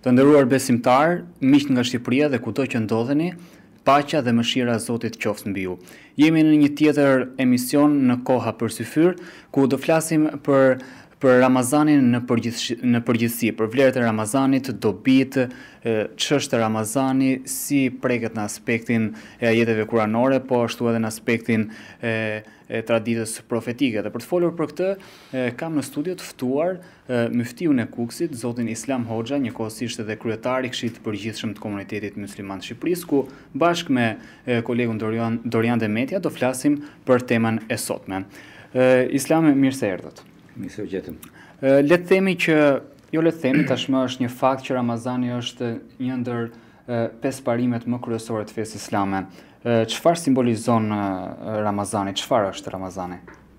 Të nderuar besimtar, miq nga Shqipëria dhe kudo që ndodheni, paqja dhe mëshira e Zotit qoftë mbi ju. Jemi në një tjetër emision në Koha për Syfyr, ku do flasim për Ramazanin në përgjithësi, për vlerat e Ramazanit, dobitë, ç'është Ramazani, si preket në aspektin e ajeteve kuranore, po ashtu edhe në aspektin e traditës profetike. Dhe për të folur për këtë, kam në studio të ftuar myftiun e Kukësit, zotin Islam Hoxha, njëkohësisht edhe kryetari i Këshillit të Përgjithshëm të Komunitetit Musliman të Shqipërisë, ku bashkë me kolegun Dorian Demetja do flasim për temën e sotme. Islam, mirë se erdhët. Mirë se u gjetëm. Le të themi që le të themi tashmë është një fakt që Ramazani është një ndër 5 parimet më kryesore të fesë islame. Çfarë simbolizon Ramazani? Çfarë është Ramazani?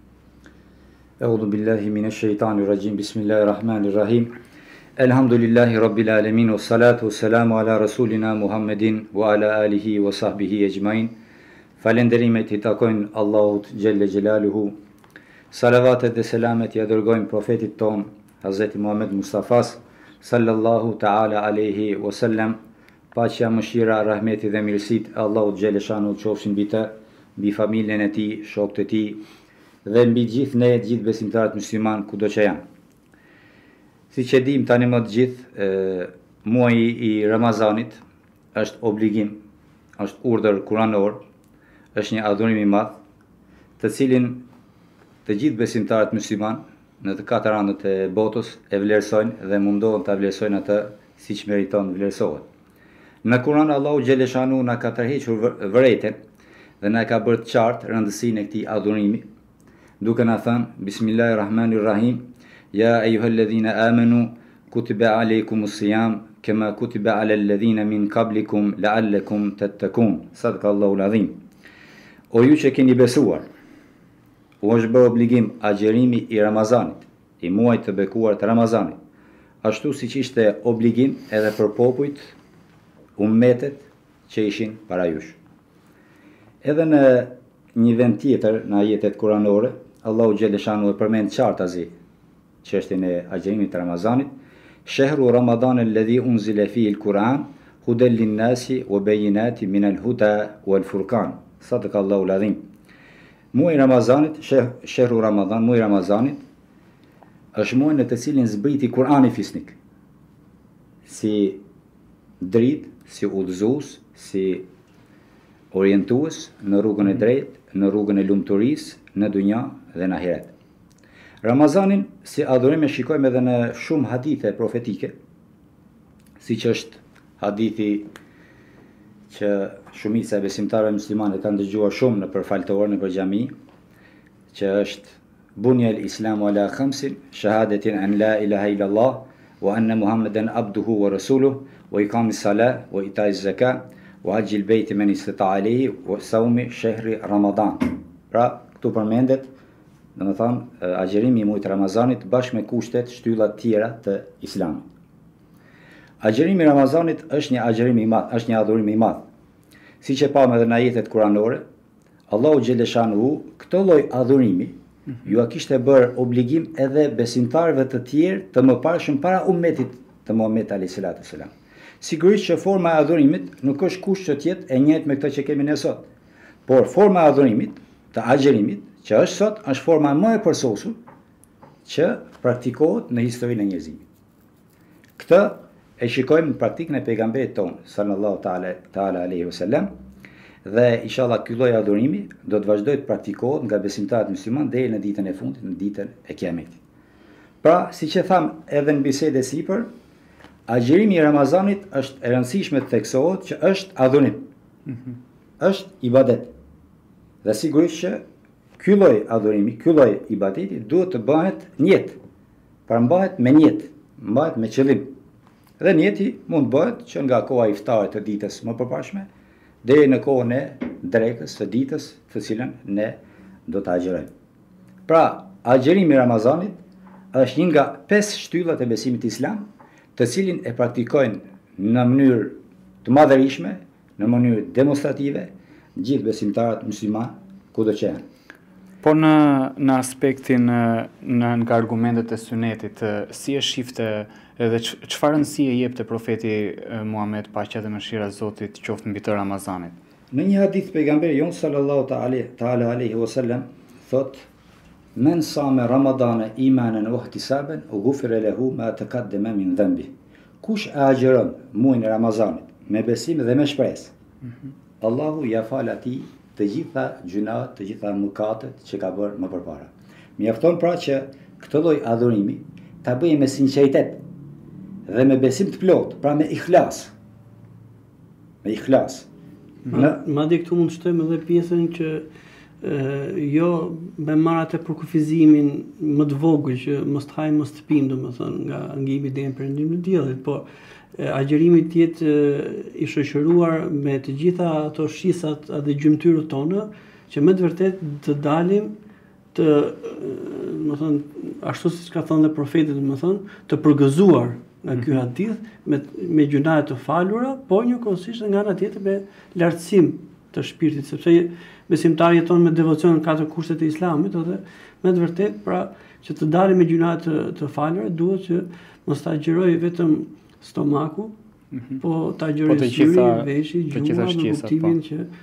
Eudhu billahi minash shaitanir rajim. Bismillahirrahmanirrahim. Elhamdulillahi rabbil alamin wassalatu wassalamu ala rasulina Muhammedin wa ala alihi wa sahbihi ecmain. Falenderimet I takojnë Allahut xhelle xhelaluhu. Salavatet dhe selamet ja dërgojmë profetit ton, Hazreti Muhammed Mustafas, sallallahu ta'ala alaihi wasallam, paqja, mëshira, rahmeti dhe mirësit e Allahut xhaleshanu qofshin mbi të, mbi familjen e tij, shokët e tij dhe mbi gjithë ne, gjithë besimtarët musliman kudo që janë. Siç e dim tani më të gjithë, muaji I Ramazanit është obligim, është urdhër kuranor, është një adhurim I madh, të cilin të gjithë besimtarët musliman në të 4 anët e botës e vlerësojnë dhe mundohen ta vlerësojnë atë siç meriton vlerësohet. Në Kur'an Allahu xhaleshanu na ka tërhequr vërejtën dhe na ka bërë të qartë rëndësinë e këtij adhurimi, duke na thënë Bismillahirrahmanirrahim, ya ayyuhalladhina amanu kutiba alaykumus siyam kama kutiba alal ladhina min qablikum la'allakum tattaqun. Sadaqallahul azim. O ju që keni besuar, u është bërë obligim agjerimi I Ramazanit, I muajit të bekuar të Ramazanit, ashtu siç ishte obligim edhe për popujt, ummetet që ishin para jush. Edhe në një vend tjetër në ajetet kuranore, Allahu xhaleshanu e përmend qartazi çështjen e agjerimit të Ramazanit, Shehru Ramadan alladhi unzila fihi al-Quran hudan lin-nasi wa bayinatin min al-huda wal-furqan. Sadaqallahul azim. Muaji Ramazanit, shehru Ramadan, muaji Ramazanit, është muaj në të cilin zbriti Kurani fisnik, si dritë, si udhëzues, si orientues në rrugën e drejtë, në rrugën e lumturisë, në dunja dhe në ahiret. Ramazanin si adhurim e shikojmë edhe në shumë hadithe profetike, siç është hadithi që shumica e besimtarëve muslimanë kanë dëgjuar shumë në faltorë në xhami, që është bunja al-islamu ala khamsin, shahadatin an la ilaha illallah wa anna Muhammeden abduhu wa rasuluhu wa iqamis salah wa ita'iz zakat wa hajjil bayti man istata'a alayhi wa sawmi shahri Ramadan. Pra, këtu përmendet, domethënë, agjerimi I muajit Ramazanit bashkë me kushtet, shtyllat tjera të Islamit. Agjerimi I Ramazanit është një agjerim I madh, është një adhurim I madh. Siç e pamë edhe në ajetet kuranore, Allahu xhaleshanu këtë lloj adhurimi ju a kishte bërë obligim edhe besimtarëve të tjerë të mëparshëm para ummetit të Muhamedit alayhis salam. Sigurisht që forma e adhurimit nuk është kusht që të jetë e njëjtë me këtë që kemi ne sot. Por forma e adhurimit, të agjerimit, që është sot, është forma më e përsosur që praktikohet në historinë e njerëzimit. Këtë e shikojmë në praktikën e pejgamberit ton, sallallahu ta'ala alaihi wasallam, dhe inshallah ky lloj adhurimi do të vazhdojë të praktikohet nga besimtarët muslimanë deri në ditën e fundit, në ditën e Kiametit. Pra, siç e tham edhe në bisedën e sipër, agjerimi I Ramazanit është e rëndësishme të theksohet që është adhurim. Është ibadet. Dhe sigurisht që ky lloj adhurimi, ky lloj ibadeti duhet të bëhet në jetë. Pra mbahet me niyet, mbahet me qëllim. Dhe niyeti mund bëhet që nga koha e iftarit të ditës më përparshme deri në kohën e drekës së ditës të cilën ne do të agjerojmë. Pra, agjerimi I Ramazanit është një nga 5 shtyllat e besimit islam, të cilin e praktikojnë në mënyrë të madhërishme, në mënyrë demonstrative, gjithë besimtarët musliman kudo që janë. Po në aspektin nga argumentet e sunetit, si e shifte Edhe çfarë rëndësie jep te profeti Muhammed, paqja dhe mëshira e Zotit qoftë mbi të Ramazanit? Në një hadith pejgamberi jon sallallahu ta'ala alaihi wasallam thot: "Men sama Ramadana imanan wa ihtisaban, ghufira lahu ma taqaddama min dhanbi." Kush e agjeron muajin e Ramazanit me besim dhe me shpresë, Allahu ja fal atij të gjitha gjunat, të gjitha mëkatet që ka bërë më përpara. Mjafton pra që këtë lloj adhurimi ta bëjmë me sinqeritet dhe me besim të plot, pra me ikhlas. Me ikhlas. Madje këtu mund të shtojmë edhe pjesën që jo me marrë atë për kufizimin më të vogël që mos të hajmë, mos të pimë, domethënë nga ngjimi deri në perëndimin e diellit, po agjerimi të jetë i shoqëruar me të gjitha ato shisat dhe gjymtyrët tona, që me të vërtet të dalim të, domethënë, ashtu siç ka thënë dhe profeti, domethënë, të përgëzuar nga ky hadith me gjunaje të falura, por njëkohësisht nga ana tjetër me lartësim të shpirtit, sepse besimtari jeton me devocion në 4 kushtet e Islamit, dhe me të vërtet pra që të dalim me gjunaje të falura, duhet që mos ta agjeroj vetëm stomaku, po ta agjeroj syri, veshi, gjuma, me kuptimin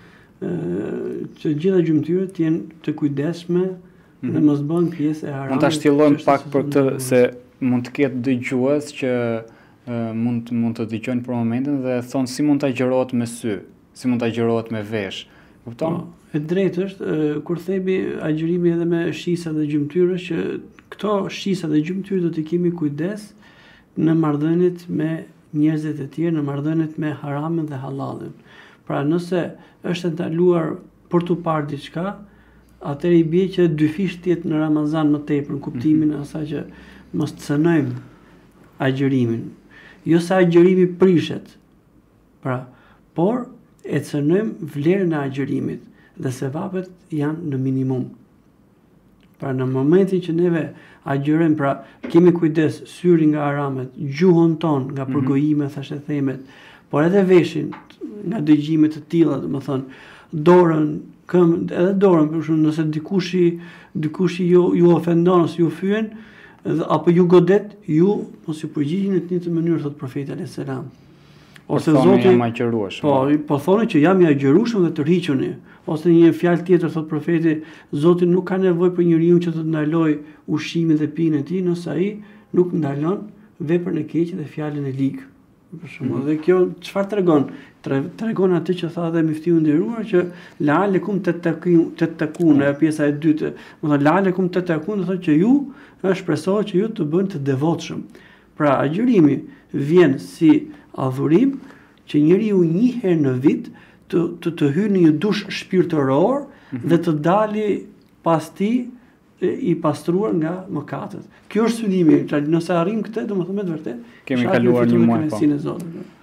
që gjitha gjymtyrët të jenë të kujdesshme dhe mos bëhen pjesë e haramit. Mund ta shtillojmë pak për këtë, se mund të ketë dëgjues që mund të dëgjojnë për momentin dhe thonë si mund të agjerohet me sy, si mund të agjerohet me vesh. Kupton? E drejtë është, kur themi agjerimi edhe me shisa dhe gjymtyre, që këto shisa dhe gjymtyre do të kemi kujdes në marrëdhëniet me njerëzit e tjerë, në marrëdhëniet me haramin dhe halalin. Pra nëse është ndaluar për të parë diçka, atëherë i bie që dyfish të jetë në Ramazan më tepër, në kuptimin e asaj që mos të cënojmë agjerimin. Jo se agjerimi prishet, pra, por e cënojmë vlerën e agjerimit dhe sevapet janë në minimum. Pra në momentin që neve agjerojmë, pra kemi kujdes syri nga haramet, gjuhën tonë nga përgojimet, thashë themet, por edhe veshin nga dëgjimet të tilla, domethënë dorën, këmbën, edhe dorën, për shembull, nëse dikush ju ofendon ose ju fyen, apo ju godet, ju mos ju përgjigjeni në të njëjtën mënyrë, thot profeti alayhis salam. Ose Zoti jam agjërueshëm. Po thonë që jam i agjërueshëm dhe të rriquni. Ose një fjalë tjetër thot profeti, Zoti nuk ka nevojë për njeriu që të ndaloj ushqimin dhe pijen e tij, nëse ai nuk ndalon veprën e keqe dhe fjalën e ligë. Për shembull, dhe kjo çfarë tregon? Tregon atë që tha dhe Miftiu i nderuar, që la'alekum tattaqun, pjesa e dytë. Do thonë la'alekum tattaqun, do thotë që ju shpresohet që ju të bëni të devotshëm. Pra agjërimi vjen si adhurim që njeriu një herë në vit të hyjë në një dush shpirtëror dhe të dali pas tij i pastruar nga mëkatet. Kjo është synimi, nëse arrim këtë, domethënë me të vërtetë kemi kaluar një muaj po.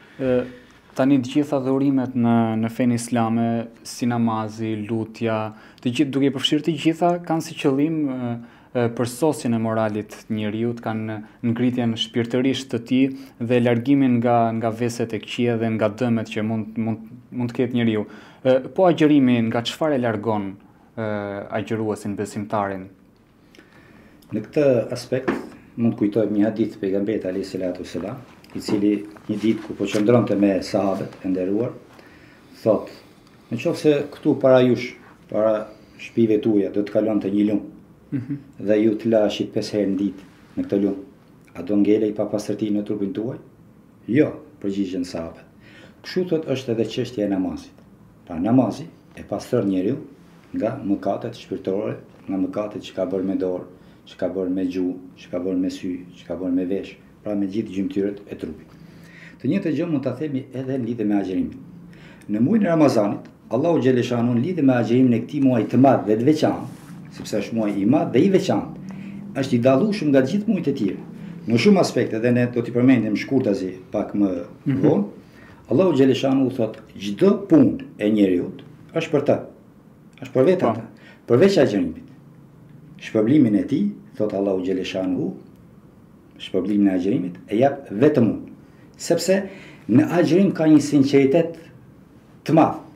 Tani të gjitha adhurimet në fenë islame, si namazi, lutja, duke përfshirë të gjitha kanë si qëllim përsosjen e moralit të njeriut, kanë ngritjen shpirtërisht të tij dhe largimin nga veset e këqija dhe nga dëmet që mund të ketë njeriu. Po agjërimi nga çfarë e largon agjëruesin, besimtarin? Në këtë aspekt mund të kujtojmë një hadith të pejgamberit alayhis salatu wassalam, i cili një ditë ku po qëndronte me sahabët e nderuar, thotë: "Nëse këtu para jush, para shtëpive tuaja do të kalonte një lum, dhe ju të lashit 5 herë në ditë në këtë lum, a do ngelej papastërti në trupin tuaj?" Jo, përgjigjen sahabët. Kështu thot është edhe çështja e namazit. Pra namazi e pastron njeriu nga mëkatet shpirtërore, nga mëkatet që ka bërë me dorë, që ka bërë me gjuhë, që ka bërë me sy, që ka bërë me vesh, pra me gjithë gjymtyrët e trupit. Të njëjtën gjë mund ta themi edhe në lidhje me agjerimin. Në muajin e Ramazanit, Allahu xhaleshanu në lidhje me agjerimin e këtij muaji të madh dhe të veçantë, sepse është muaj i madh dhe i veçantë, është i dallueshëm nga të gjithë muajt e tjerë. Në shumë aspekte, dhe ne do t'i përmendim shkurtazi pak më vonë, Allahu xhaleshanu thot çdo punë e njeriut është për të, është për vetë atë, përveç agjerimit. Shpërblimin e tij, thot Allahu xhaleshanu, shpërblimin e agjerimit e jap vetëm unë, sepse në agjerim ka një sinqeritet të madh.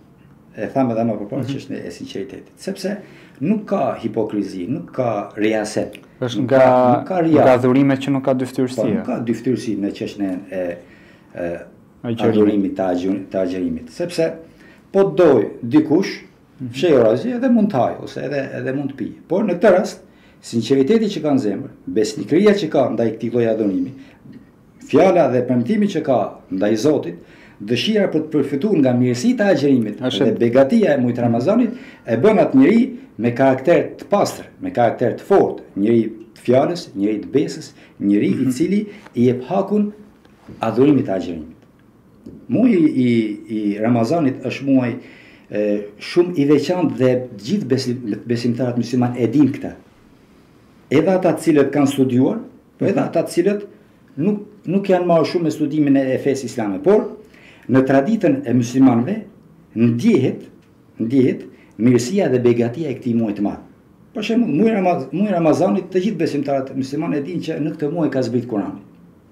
e thamë edhe më përpara që është e sinqeritetit. Sepse nuk ka hipokrizi, nuk ka riaset. Është nga adhurimet që nuk ka dyftyrësi. Po, nuk ka dyftyrësi në çështjen e adhurimit të agjerimit. Sepse po doj dikush, fshej orazi edhe mund të haj, ose edhe mund të pi. Por në këtë rast, sinqeriteti që ka në zemër, besnikëria që ka ndaj këtij lloji adhurimi, fjala dhe premtimi që ka ndaj Zotit, dëshira për të përfituar nga mirësitë e agjerimit dhe begatia e muajit Ramazanit e bën atë njeri me karakter të pastër, me karakter të fortë, njeri të fjalës, njeri të besës, njeri i cili i jep hakun adhurimit të agjerimit. Muaji i Ramazanit është muaj shumë i veçantë dhe gjithë besimtarët musliman e dinë këtë. Edhe ata të cilët kanë studiuar, por edhe ata të cilët nuk janë marrë shumë me studimin e fesë islame, por në traditën e muslimanëve ndjehet mirësia dhe begatia e këtij muaji të madh. Për shembull, muaji Ramazanit, të gjithë besimtarët muslimanë e dinë që në këtë muaj ka zbrit Kurani.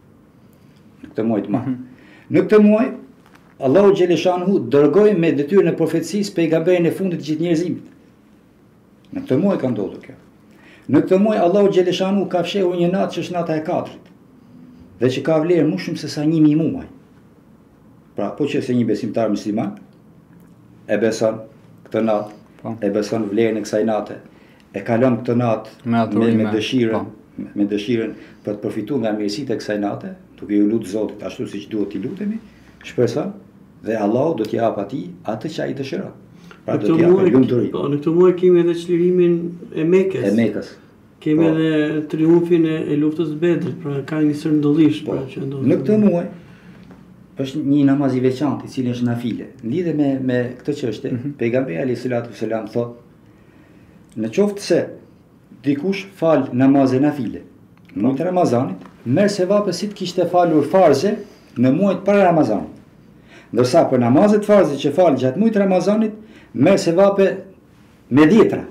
Në këtë muaj të madh. Në këtë muaj Allahu xhaleshanuhu dërgoi me detyrën e profecisë pejgamberin e fundit të gjithë njerëzimit. Në këtë muaj ka ndodhur kjo. Në këtë muaj Allahu xhaleshanuhu ka fshehur një natë që është nata e 4-rit, dhe që ka vlerë më shumë se sa 1000 muaj. Pra, po që se një besimtar musliman e beson këtë natë, e beson vlerën e kësaj nate, e kalon këtë natë me dëshirën për të përfituar nga mirësitë e kësaj nate, duke i lutur Zotit ashtu siç duhet t'i lutemi, shpreson dhe Allahu do t'i jap atij atë që ai dëshiron. Pra do t'i japë lumturi. Po, në këtë muaj kemi edhe çlirimin e Mekës. Kemi edhe triumfin e luftës së Bedrit, pra ka një sër ndollish pra që ndodh. Në këtë muaj është një namaz i veçantë, i cili është nafile. Në lidhje me këtë çështje, pejgamberi alayhis salatu selam thotë, në qoftë se dikush fal namazë nafile në muajin e Ramazanit, merr sevape si të kishte falur farze në muajt para Ramazanit. Ndërsa për namazet farze që fal gjatë muajit të Ramazanit, merr sevape me dhjetra.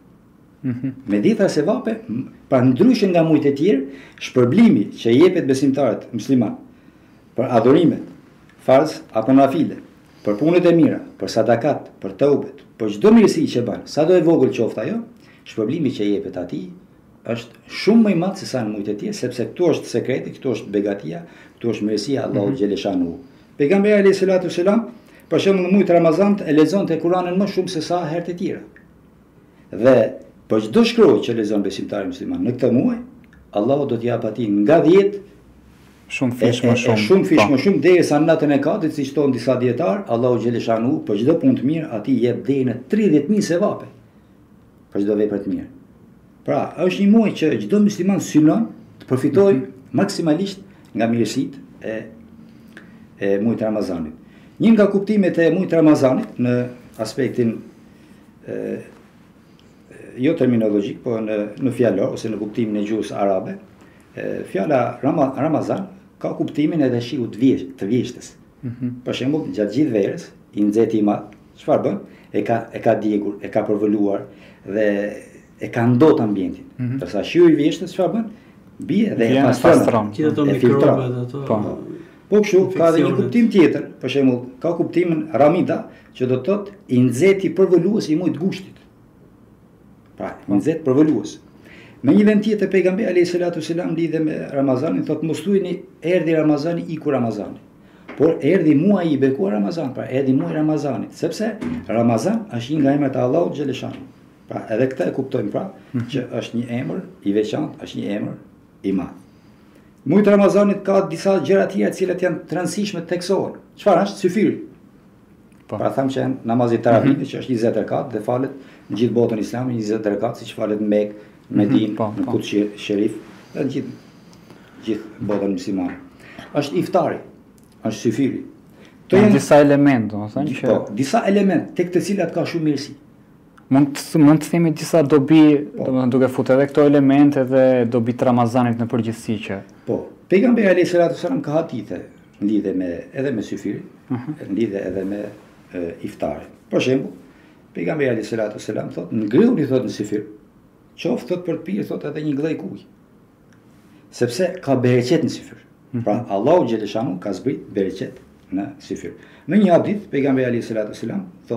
Me dhjetra sevape, pra ndryshe nga muajt e tjerë, shpërblimi që i jepet besimtarët musliman për adhurimet farz apo nafile, për punët e mira, për sadakat, për teubet, për çdo mirësi që bën, sado e vogël qoftë ajo, shpërblimi që i jepet atij është shumë më i madh se sa në muajt e tjerë, sepse këtu është sekreti, këtu është begatia, këtu është mirësia Allahu xhaleshanuhu. Pejgamberi alayhis salatu selam, për shembull në muajin e Ramazanit e lexonte Kur'anin më shumë se sa herët e tjera. Dhe për çdo shkronjë që lexon besimtari musliman në këtë muaj, Allahu do t'i jap atij nga 10 shumë fish më shumë. Shumë fish më shumë derisa në natën e 4, siç thon disa dietar, Allahu xhaleshanuhu për çdo punë të mirë atij jep deri në 30.000 sevape. Për çdo vepër të mirë. Pra, është një muaj që çdo musliman synon të përfitojë maksimalisht nga mirësitë e muajit të Ramazanit. Një nga kuptimet e muajit të Ramazanit në aspektin jo terminologjik, po në fjalor ose në kuptimin e gjuhës arabe, fjala Ramazan ka kuptimin edhe shiu të vjeshtës. Për shembull, gjatë gjithë verës, i nxehti i madh, çfarë bën? E ka djegur, e ka përvoluar dhe e ka ndot ambientin. Ndërsa shiu i vjeshtës çfarë bën? Bie dhe e pastron. Gjithë ato mikrobe dhe ato. Po kështu ka edhe një kuptim tjetër, për shembull, ka kuptimin ramida, që do të thotë i nxehti përvolues i muajit gushtit. Pra, i nxehtë përvolues. Me një vend tjetër pejgamberi alayhis salatu selam lidhe me Ramazanin, thotë mos thuajini erdhi Ramazani, iku Ramazani. Por erdhi muaji i bekuar Ramazan, pra erdhi muaji Ramazanit, sepse Ramazan është një nga emrat e Allahut xhaleshanuhu. Pra edhe këtë e kuptojmë pra, që është një emër i veçantë, është një emër i madh. Muajit Ramazanit ka disa gjëra tjera të cilat janë të rëndësishme teksohen. Çfarë është? Syfyri. Pra thamë që janë namazi taravih, që është 20 rekat dhe falet në gjithë botën islame 20 rekat, siç falet në Mekë, në Medinë, në Quds Sherif, dhe në gjithë botën muslimane. Është iftari, është syfyri. Të janë disa elementë, domethënë që disa elementë tek të cilat ka shumë mirësi. Mund të themi disa dobi, domethënë duke futur edhe këto elemente dhe dobi të Ramazanit në përgjithësi që. Po, pejgamberi alayhis salatu selam ka hadithe në lidhje edhe me syfirin, në lidhje edhe me iftarin. Për shembull, pejgamberi alayhis salatu selam thotë, ngriuni thotë në syfir, qoftë thotë për të pirë thotë edhe një gllej ujë. Sepse ka bereqet në syfir. Pra Allahu xhaleshanuhu ka zbrit bereqet në syfir. Në një hadith pejgamberi alayhis salatu selam thotë,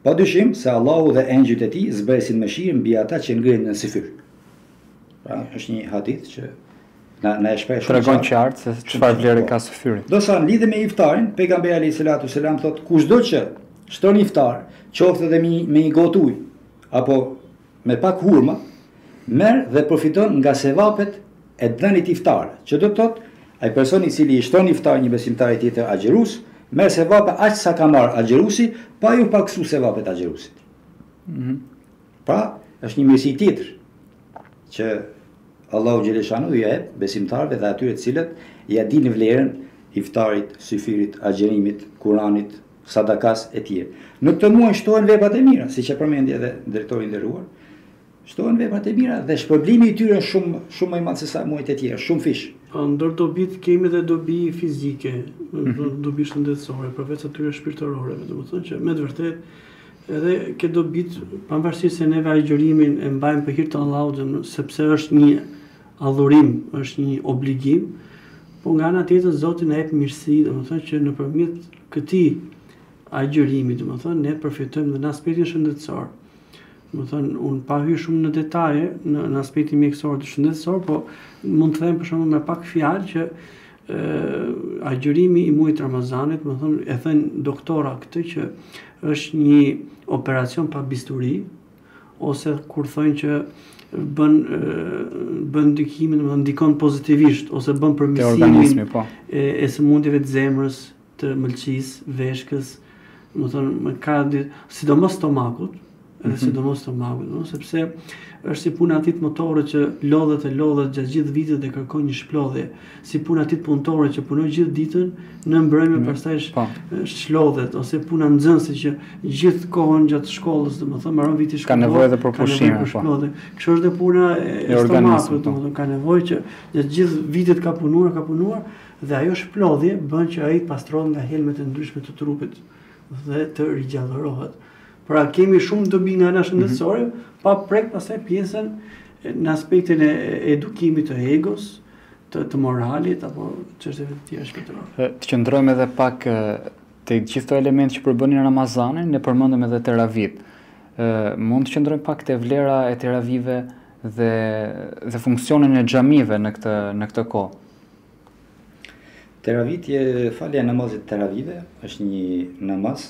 Padyshim se Allahu dhe engjëjt e tij zbresin mëshirë mbi ata që ngrihen në syfyr. Pra, është një hadith që na e shpreh shumë tregon qartë se çfarë vlerë ka syfyri. Do sa në lidhje me iftarin, pejgamberi alayhis salatu selam thotë kushdo që shton iftar, qoftë edhe me një gotë ujë apo me pak hurma, merr dhe përfiton nga sevapet e dhënit iftar, që do të thotë ai personi i cili i shton iftar një besimtar tjetër agjërues, merr sevape aq sa ka marr agjëruesi, pa ju paksu sevapet agjëruesit. Pra, është një mirësi tjetër që Allahu xhaleshanu i jep besimtarëve dhe atyre të cilët ja dinë vlerën iftarit, syfirit, agjërimit, Kuranit, sadakas e tjerë. Në këtë muaj shtohen veprat e mira, siç e përmendi edhe drejtori i nderuar. Shtohen veprat e mira dhe shpërblimi i tyre është shumë më i madh se sa muajt e tjerë, shumë fish. Ndër dobit kemi edhe dobi fizike, dobi shëndetësore, përveç atyre shpirtërore, domethënë që me të vërtetë edhe ke dobit pavarësisht se neve agjërimin e mbajmë për hir të Allahut, sepse është një adhurim, është një obligim, po nga ana tjetër Zoti na jep mirësi, domethënë që nëpërmjet këtij agjërimi, domethënë ne përfitojmë dhe në aspektin shëndetësor. Domethënë unë pa hyrë shumë në detaje në aspektin mjekësor të shëndetësor, po mund të them për shembull me pak fjalë që agjërimi i muajit Ramazanit, domethënë e thënë doktora këtë që është një operacion pa bisturi, ose kur thonë që bën ndikimin, domethënë ndikon pozitivisht ose bën përmirësimin e sëmundjeve të zemrës, të mëlçisë, veshkës, domethënë ka sidomos stomakut, edhe sidomos stomakut, sepse është si puna atit motore që lodhet gjatë gjithë vitit dhe kërkon një shplodhje, si puna atit punëtore që punoj gjithë ditën, në mbrëmje pastaj shlodhet, ose puna nxënësi që gjithë kohën gjatë shkollës, domethënë mbaron viti shkollor, ka nevojë edhe për pushime, Kështu është dhe puna e stomakut, domethënë ka nevojë që gjatë gjithë vitit ka punuar dhe ajo shplodhje bën që ai pastrohet nga helmet e ndryshme të trupit dhe të rigjallërohet. Pra kemi shumë dobi nga ana shëndetësore, pa prek pastaj pjesën në aspektin e edukimit të egos, të moralit apo çështjeve të tjera shpirtërore. Të qëndrojmë edhe pak tek gjithë këto elementë që përbënin Ramazanin, ne përmendëm edhe teravit. Mund të qëndrojmë pak te vlera e teravive dhe funksionin e xhamive në këtë kohë. Teravitje, falja e namazit teravive është një namaz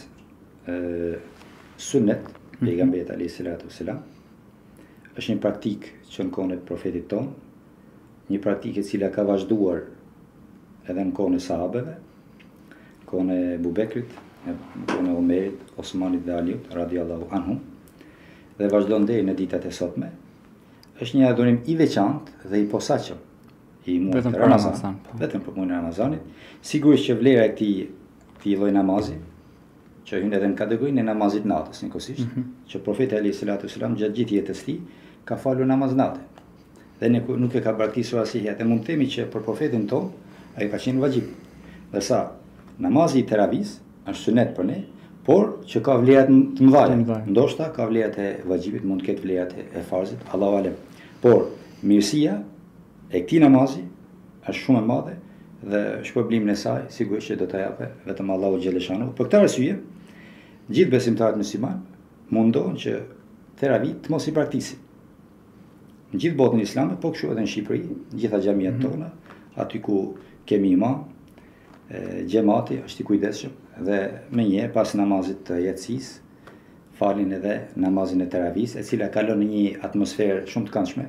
sunnet, pejgamberit alayhis salatu wassalam. Është një praktikë që në kohën e profetit ton, një praktikë e cila ka vazhduar edhe në kohën e sahabeve, në kohën e Abubekrit, në kohën e Omerit, Osmanit dhe Aliut radhiyallahu anhum, dhe vazhdon deri në ditët e sotme. Është një adhurim i veçantë dhe i posaçëm i muajit Ramazan, vetëm për muajin e Ramazanit. Sigurisht që vlera e këtij lloji namazi që hyn edhe në kategorinë e namazit natës njëkohësisht, që profeti alayhis salatu wassalam gjatë gjithë jetës së tij ka falur namaz natë. Dhe nuk e ka praktikosur asnjëherë. Dhe mund të themi që për profetin ton ai ka qenë vajib. Ndërsa namazi i teravis është sunet për ne, por që ka vlerat të mëdha. Ndoshta ka vlerat e vajibit, mund të ketë vlerat e farzit, Allahu alem. Por mirësia e këtij namazi është shumë e madhe dhe shpërblimin e saj sigurisht që do ta japë vetëm Allahu xhaleshanu. Për këtë arsye, gjithë besimtarët musliman mundohen që teravit të mos i praktisin. Në gjithë botën islame, po kështu edhe në Shqipëri, në gjitha xhamiat tona, aty ku kemi imam, xhamati është i kujdesshëm dhe menjëherë pas namazit të yatsis falin edhe namazin e teravis, e cila kalon në një atmosferë shumë të këndshme,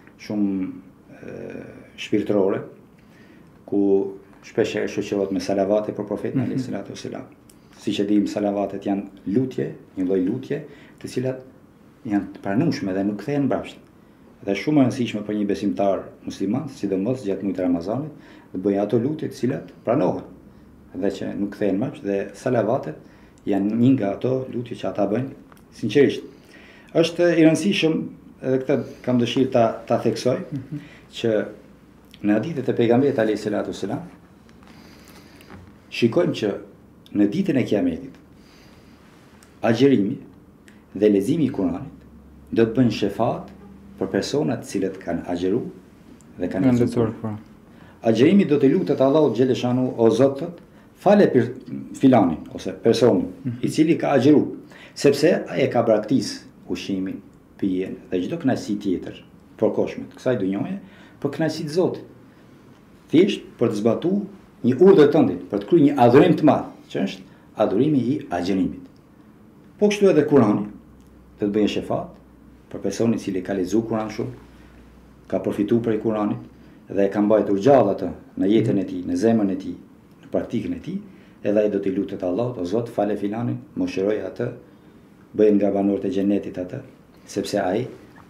shumë shpirtërore, ku shpesh shoqërohet me salavate për profetin alayhis salatu wassalam. Siç e dim, salavatet janë lutje, një lloj lutje, të cilat janë të pranueshme dhe nuk kthehen mbrapsht. Dhe shumë e rëndësishme për një besimtar musliman, sidomos gjatë muajit Ramazanit, të bëjë ato lutje të cilat pranohen dhe që nuk kthehen mbrapsht, dhe salavatet janë një nga ato lutje që ata bëjnë sinqerisht. Është i rëndësishëm, edhe këtë kam dëshirë ta theksoj, që në hadithet e pejgamberit alayhis salatu wassalam shikojmë që në ditën e Kiametit agjërimi dhe leximi i Kuranit do të bëjnë shefat për personat të cilët kanë agjëruar dhe kanë lexuar Kur'an. Agjërimi do të lutet Allahu xhaleshanu, o Zot, fale për filanin ose personin i cili ka agjëruar. Sepse ai e ka braktis ushimin, pijen dhe çdo kënaqësi tjetër, përkohshme të kësaj dunjoje, për kënaqësitë e Zotit. Thjesht për të zbatuar një urdhër tëndit, për të kryer një adhurim të madh, që është adhurimi i agjerimit. Po kështu edhe Kurani, të bëjë shefat për personin i cili ka lexuar Kur'an shumë, ka përfituar prej Kuranit dhe e ka mbajtur gjallë atë në jetën e tij, në zemrën e tij, në praktikën e tij, edhe ai do t'i lutet Allahut, o Zot, fale filanin, mëshiroj atë, bëjë nga banorët e xhenetit atë, sepse ai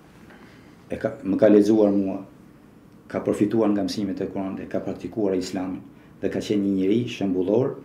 më ka lexuar mua, ka përfituar nga mësimet e Kuranit, ka praktikuar Islamin dhe ka qenë një njeri shembullor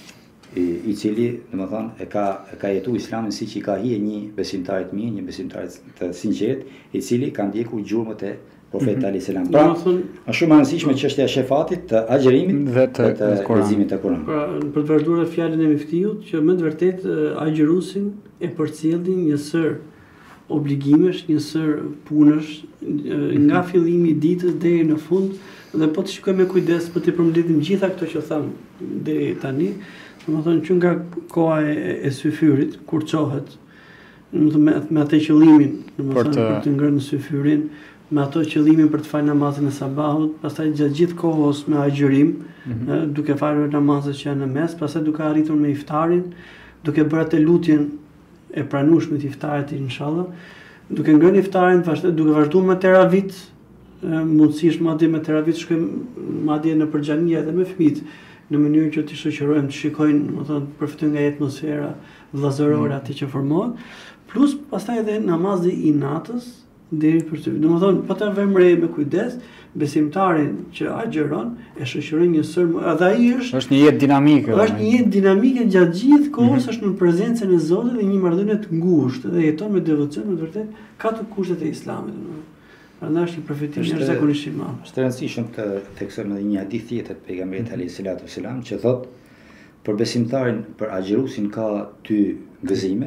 i cili, domethënë, e ka jetuar Islamin siç i ka hije një besimtar i mirë, një besimtar të sinqert, i cili ka ndjekur gjurmët e Profetit alayhis salam. Pra, është shumë e rëndësishme çështja e shefatit, të agjerimit dhe të leximit të Kuranit. Pra, për të vërtetuar fjalën e Miftiut, që më të vërtetë agjerusin e përcjellin një sër obligimesh, një sër punësh nga fillimi i ditës deri në fund, dhe po të shikojmë me kujdes, po të përmbledhim gjitha këto që tham deri tani, domethënë që nga koha e syfyrit kur çohet, me atë qëllimin, domethënë për të ngrënë syfyrin, me ato qëllimin për të fajë namazin e sabahut, pastaj gjatë gjithë kohës me agjërim, duke falur namazet që janë në mes, pastaj duke arritur me iftarin, duke bërë atë lutjen e pranueshme të iftarit inshallah, duke ngrënë iftarin, duke vazhduar me teravit, mundësisht madje me teravit shkojmë madje në përgjania edhe me fëmijët, në mënyrë që të shoqërojmë, të shikojnë, domethënë përfitojnë nga atmosfera vëllazërore aty që formohet, plus pastaj edhe namazi i natës deri për syf. Domethënë, po ta vëmë re me kujdes, besimtarin që agjeron e shoqëron një sër, edhe ai është një jetë dinamike. Është një jetë dinamike gjatë gjithë kohës, është në prezencën e Zotit dhe një marrëdhënie të ngushtë dhe jeton me devocion, në të vërtetë ka të kushtet e Islamit, domethënë. Prandaj është një përfitim jashtëzakonisht i madh. Është e rëndësishme të theksojmë edhe një hadith tjetër të pejgamberit alayhis salatu wasalam që thotë për besimtarin, për agjerusin ka dy gëzime,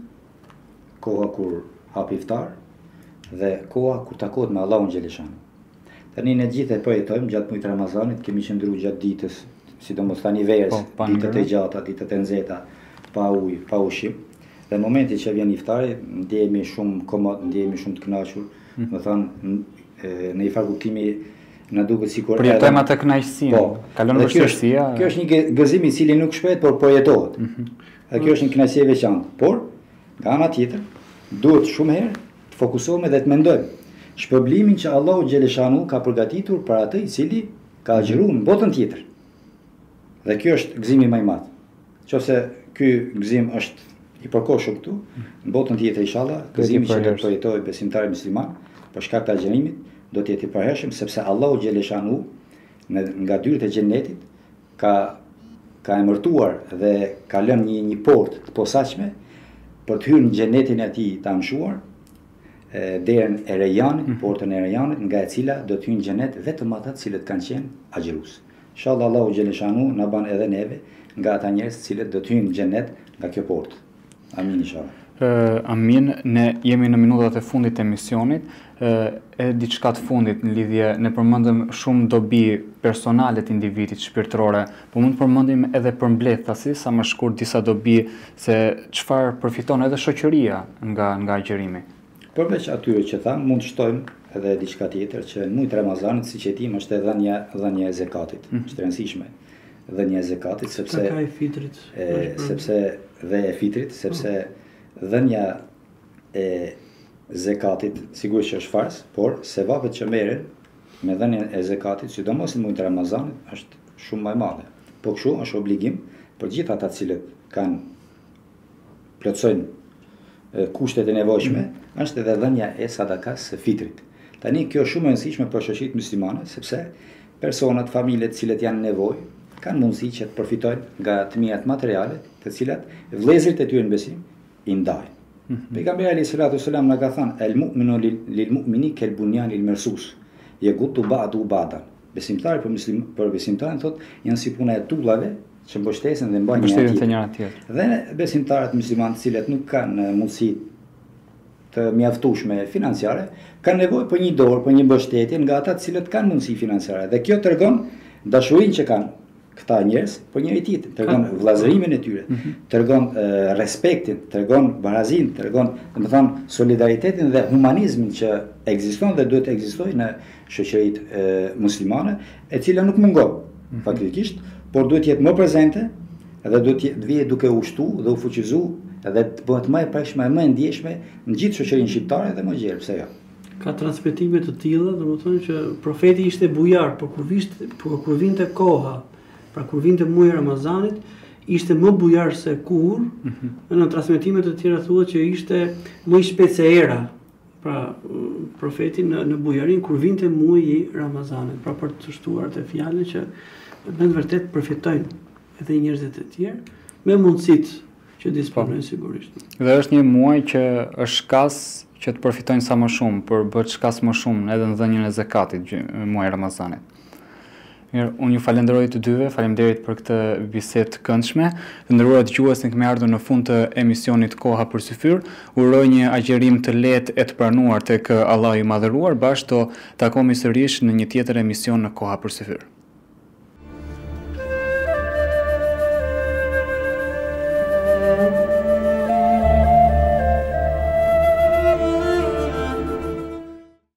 koha kur hap iftar dhe koha kur takohet me Allahun xhaleshan. Tani ne gjithë e po jetojmë gjatë muajit Ramazanit, kemi qëndruar gjatë ditës, sidomos tani verës, ditët e gjata, ditët e nxehta, pa ujë, pa ushqim. Dhe në momentin që vjen iftari, ndjehemi shumë komod, ndjehemi shumë të kënaqur. Më thonë, në një farë kuptimi na duket sikur përjetojmë atë kënaqësinë. Kalon vështirësia. Kjo është një gëzim i cili nuk shpejt, por po jetohet. Dhe kjo është një kënaqësi e veçantë. Por, nga ana tjetër, duhet shumë herë të fokusohemi dhe të mendojmë shpërblimin që Allahu xhaleshanu ka përgatitur për atë i cili ka agjëruar në botën tjetër. Dhe kjo është gëzimi më i madh. Nëse ky gëzim është i përkohshëm këtu, në botën tjetër inshallah, gëzimi që do të jetojë besimtari musliman për shkak të agjerimit do të jetë i përhershëm, sepse Allahu xhaleshanu nga dyert e xhenetit ka emërtuar dhe ka lënë një portë të posaçme për të hyrë në xhenetin e tij të amshuar, derën e Rejanit, portën e Rejanit, nga e cila do të hyjnë në xhenet vetëm ata të cilët kanë qenë agjerues. Inshallah Allahu xhaleshanu na ban edhe neve nga ata njerëz të cilët do të hyjnë në xhenet nga kjo portë. Amin inshallah. Amin, ne jemi në minutat e fundit të emisionit, e diçka të fundit në lidhje, ne përmendëm shumë dobi personale të individit shpirtërore, po mund të përmendim edhe përmbledhasi sa më shkurt disa dobi se çfarë përfiton edhe shoqëria nga agjerimi. Përveç atyre që tham, mund të shtojmë edhe diçka tjetër që në muajin e Ramazanit, siç e dim, është dhënia e zakatit. Është e rëndësishme dhënia e zakatit sepse ka e fitrit. Sepse dhënia e zakatit sigurisht që është farz, por sevapet që merren me dhënien e zakatit, sidomos në muajin e Ramazanit, është shumë më e madhe. Po kështu është obligim për gjithë ata të cilët plotësojnë kushtet e nevojshme, është edhe dhënia e sadakas së fitrit. Tani kjo është shumë e rëndësishme për shoqëritë muslimane, sepse personat, familjet të cilët janë në nevojë kanë mundësi që të përfitojnë nga të mirat materiale, të cilat vëllezërit e tyre në besim i ndajnë. Pejgamberi alayhis salatu wasalam na ka thënë el mu'minu lil mu'mini kal bunyan il marsus yaghuttu ba'du ba'dan. Besimtari për besimtarin thotë janë si puna e tullave që mbështesen dhe mbajnë njëra tjetrën. Dhe besimtarët muslimanë të cilët nuk kanë mundësi të mjaftueshme financiare, kanë nevojë për një dorë, për një mbështetje nga ata të cilët kanë mundësi financiare. Dhe kjo tregon dashurinë që kanë këta njerëz për njëri tjetrin, tregon vëllazërimin e tyre, tregon respektin, tregon barazin, tregon, domethënë, solidaritetin dhe humanizmin që ekziston dhe duhet të ekzistojë në shoqëritë muslimane, e cila nuk mungon faktikisht, por duhet të jetë më prezente dhe duhet të vijë duke u shtu dhe u fuqizu edhe të bëhet më e prekshme, më e ndjeshme në gjithë shoqërinë shqiptare dhe më gjerë, pse jo. Ka transmetime të tilla, domethënë që profeti ishte bujar, por kur vinte koha, pra kur vinte muaji i Ramazanit, ishte më bujar se kur. Në transmetime të tjera thuhet që ishte më i shpejt se era. Pra profeti në bujarin kur vinte muaji i Ramazanit, pra për të shtuar të fjalën që me vërtet përfitojnë edhe njerëzit e tjerë me mundësitë që disponojnë sigurisht. Dhe është një muaj që është shkas që të përfitojnë sa më shumë, për bëhet shkas më shumë edhe në dhënien e zakatit muaj Ramazanit. Mirë, unë ju falenderoj të dyve, faleminderit për këtë bisedë të këndshme. Të nderuar dëgjues, ne kemi ardhur në fund të emisionit Koha për Syfyr. Uroj një agjerim të lehtë e të pranuar tek Allahu i Madhëruar. Bashkë do takohemi sërish në një tjetër emision në Koha për Syfyr.